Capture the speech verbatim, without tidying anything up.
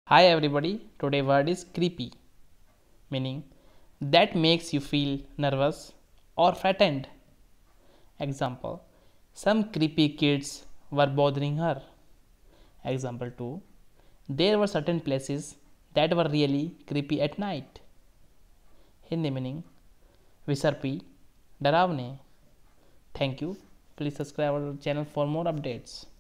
Hi everybody, today word is creepy, meaning that makes you feel nervous or frightened. Example, some creepy kids were bothering her. Example two, there were certain places that were really creepy at night. Hindi meaning विसर्पी डरावने. Thank you. Please subscribe our channel for more updates.